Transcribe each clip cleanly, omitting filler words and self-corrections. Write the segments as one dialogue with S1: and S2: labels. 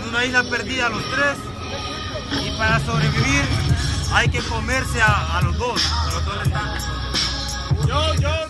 S1: una isla perdida los tres, y para sobrevivir hay que comerse a los dos. A los dos les dan.
S2: Yo.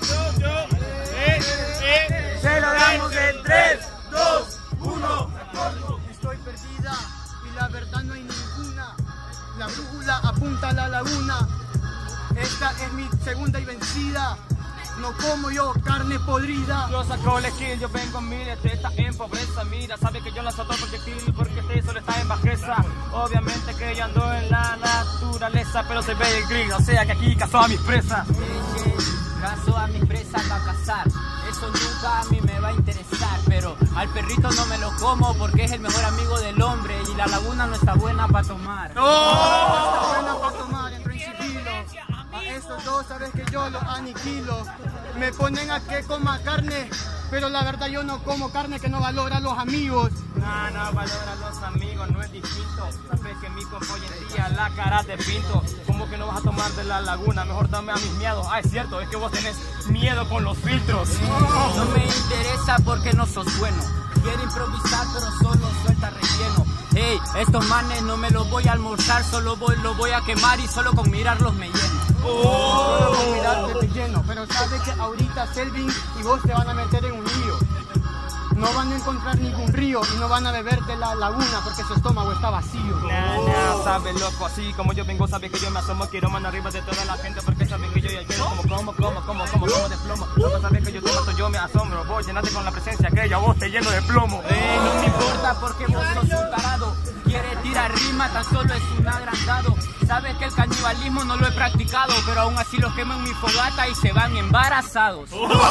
S1: Se lo damos en 3, 2, 1.
S3: Estoy perdida y la verdad no hay ninguna. La brújula apunta a la laguna. Esta es mi segunda y vencida. No como yo carne podrida.
S2: Yo saco el skill, yo vengo en miles, está en pobreza. Mira, sabe que yo lanzo todo proyectil porque este solo está en bajeza. Obviamente que yo ando en la naturaleza, pero se ve el gris, o sea que aquí cazo a mis presas.
S4: Cazo a mis presas para cazar. Eso nunca a mí me va a interesar, pero al perrito no me lo como porque es el mejor amigo del hombre y la laguna no está buena para tomar.
S3: No está buena para tomar, entro en sigilo. A estos dos sabes que yo los aniquilo. Me ponen a que coma carne, pero la verdad yo no como carne que no valora a los amigos.
S2: No valora a los amigos, no es distinto. Sabes que mi compa hoy en día la cara te pinto. ¿Cómo que no vas a tomar de la laguna? Mejor dame a mis miedos. Ah, es cierto, es que vos tenés miedo con los filtros.
S4: No me interesa porque no sos bueno. Quiero improvisar pero solo suelta relleno. Hey, estos manes no me los voy a almorzar, solo los voy a quemar y solo con mirarlos me lleno.
S3: Solo con mirarte te lleno, pero sabes que ahorita Selvin y vos te van a meter en un lío. No van a encontrar ningún río y no van a beber de la laguna porque su estómago está vacío.
S2: Sabes loco, así como yo vengo, sabes que yo me asomo, quiero mano arriba de toda la gente porque sabes que yo ya quiero como de plomo. Loco, sabes que yo te mato, yo me asombro, voy llenate con la presencia que yo a vos te lleno de plomo.
S4: No me importa porque vos sos un tarado. Quiere tirar rima, tan solo es un agrandado. Sabes que el canibalismo no lo he practicado, pero aún así los quemo en mi fogata y se van embarazados.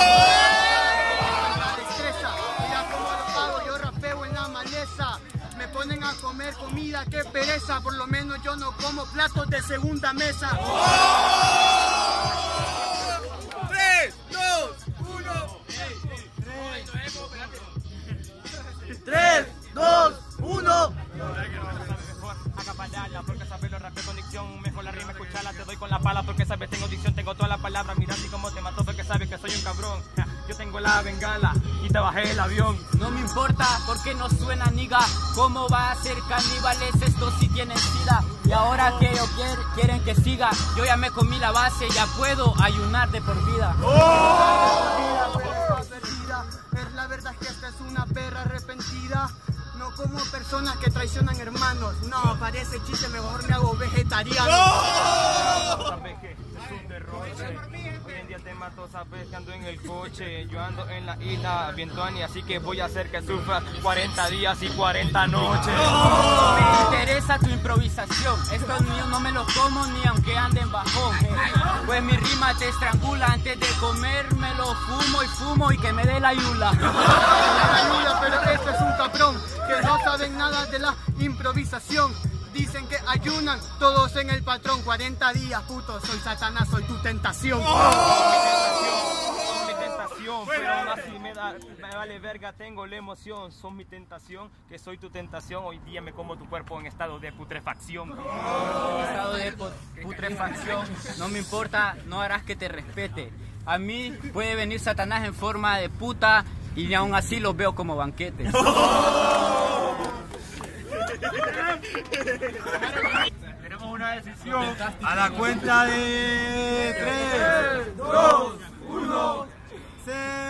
S3: Me ponen a comer comida, qué pereza, por lo menos yo no como platos de segunda mesa.
S1: 3, 2, 1. 3, 2, 1.
S2: Acapalala, porque sabes lo rapeo con dicción, mejor la rima escuchala, te doy con la pala porque sabes tengo dicción, tengo todas las palabras, mira así como te mato porque sabes que soy un cabrón. Yo tengo la bengala y te bajé el avión.
S4: No me importa porque no suena niga. ¿Cómo va a ser caníbales? Estos sí tienen sida. Y ahora que ellos quieren que siga, yo ya me comí la base, ya puedo ayunar de por vida.
S3: La verdad es que esta es una perra arrepentida. No como personas que traicionan hermanos. No, parece chiste, mejor me hago vegetariano.
S2: Sabes que es un derroche. Hoy en día te mato, sabes que ando en el coche. Yo ando en la isla Vientuani, así que voy a hacer que sufras 40 días y 40 noches.
S4: Me interesa tu improvisación. Estos míos no me los como ni aunque anden bajón. Pues mi rima te estrangula. Antes de comer me lo fumo y que me dé la yula.
S3: Pero este es un cabrón que no saben nada de la improvisación. Dicen que ayunan todos en el patrón. 40 días, puto, soy Satanás, soy tu tentación.
S2: Son mi tentación, pero aún así me vale verga, tengo la emoción. Son mi tentación, que soy tu tentación. Hoy día me como tu cuerpo en estado de putrefacción.
S4: Estado de putrefacción. No me importa, no harás que te respete. A mí puede venir Satanás en forma de puta y aún así los veo como banquetes.
S2: Tenemos una decisión.
S1: A la cuenta de 3, 2, 1.